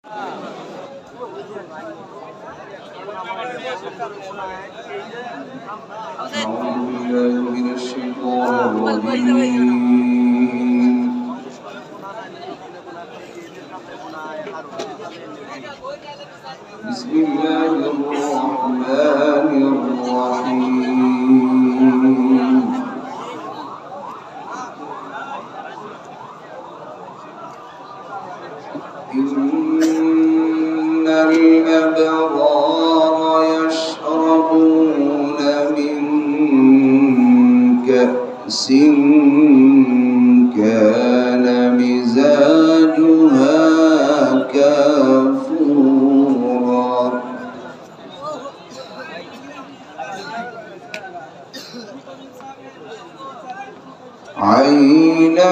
بسم الله الرحمن الرحيم إن الأبرار يشربون من كأس كان مزاجها كافورا عينا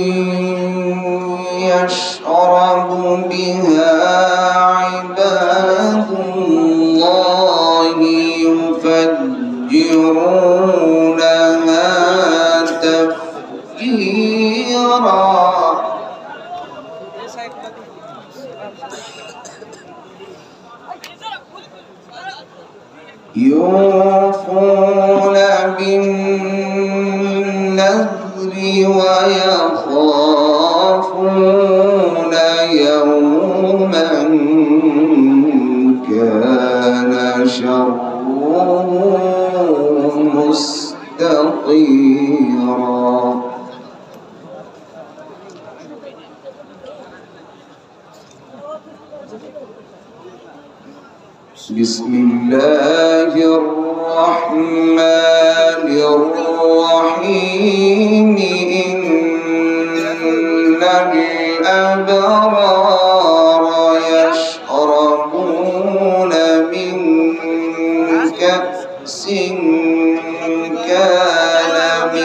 يشرب بها عباد الله يفجرونها تفجيرا يوفون بالنذر ويخافون يوما كان شره مستطيرا بسم الله الرحمن الرحيم إن الأبرار يشربون من كأس كان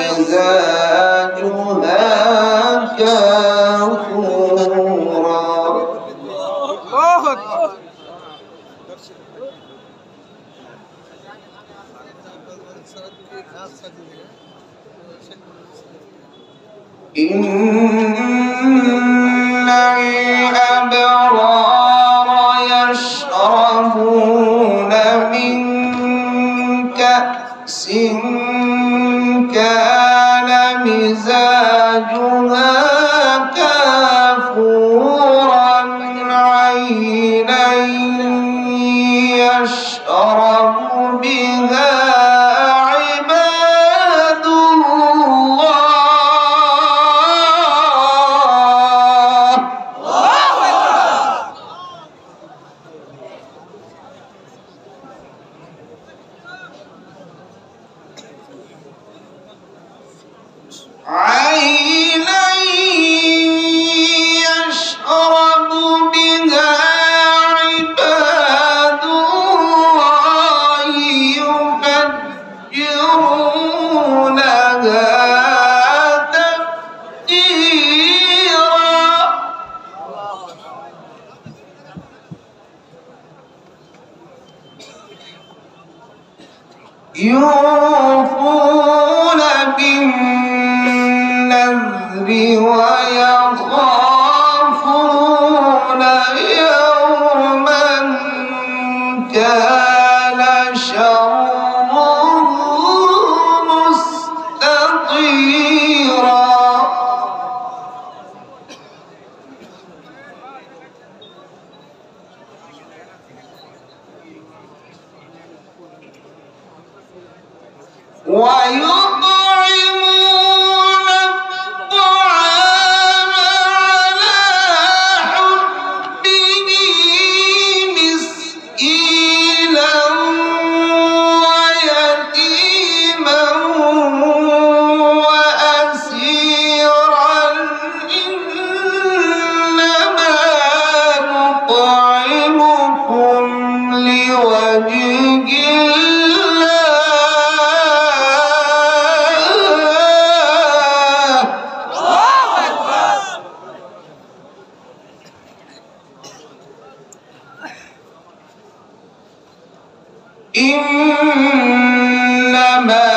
مزاجها كافورا إن الأبرار يشربون من كأس كان مزاجها كافورا عينا يشرب بها عينا يشرب بها عباد الله يفجرونها تفجيرا يوفون بالنذر ويخافون يوما كان شره مستطيرا ويطعمون الطعام على حبه مسكينا ويتيما وأسيرا إنما نطعمكم لوجه إنما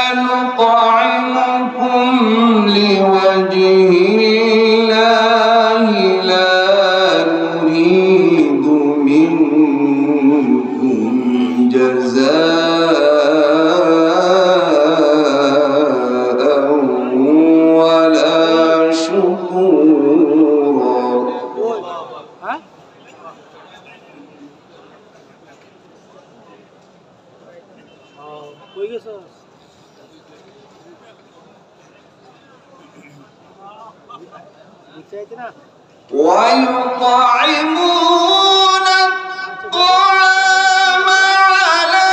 نطعمكم لوجه الله لا نريد نريد منكم جزاء ولا شكورا. ويطعمون الطعام على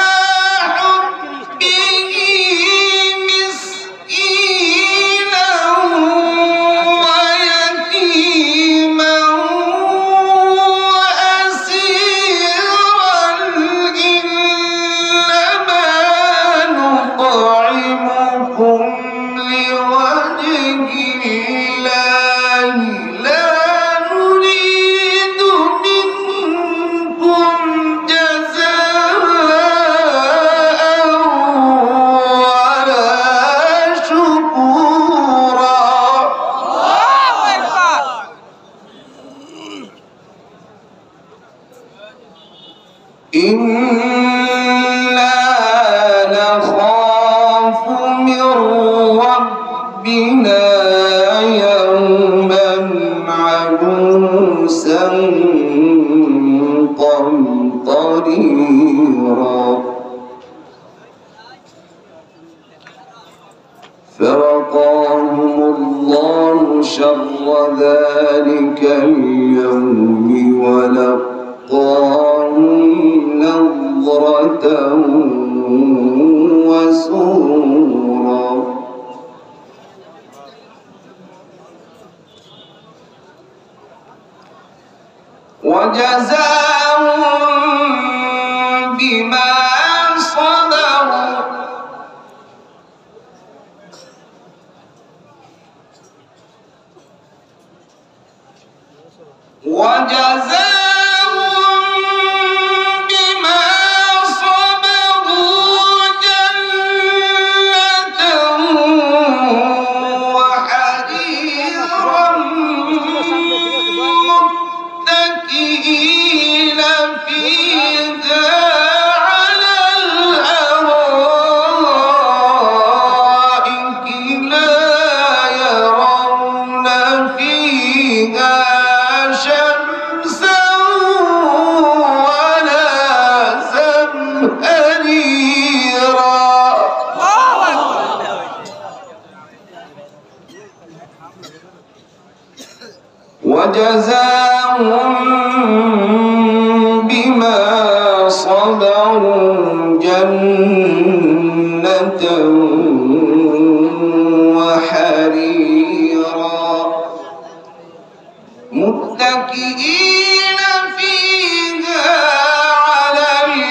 حبه مسكينا ويتيما وأسيرا إنما نطعمكم لوجه الله لا نريد منكم جزاء ولا شكورا. إنا نخاف من ربنا يوما عبوسا قمطريرا. فوقاهم الله شر ذلك اليوم ولقاهم نضرة وسرورا. وجزاهم بما صبروا جنة وحريرا متكئين فيها على الأرائك لا يرون فيها شمسا ولا زمهريرا. وجزاهم بما صبروا جنة وحريرا متكئين فيها على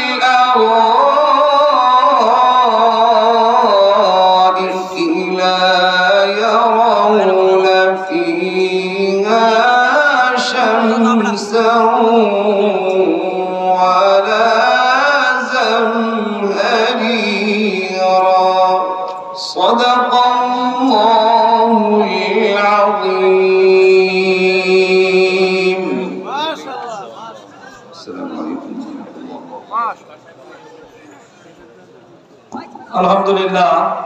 الأرائك لا يرون فيها شمسا ولا زمهريرا. صدق الله العظيم. السلام عليكم ورحمة الله. الحمد لله.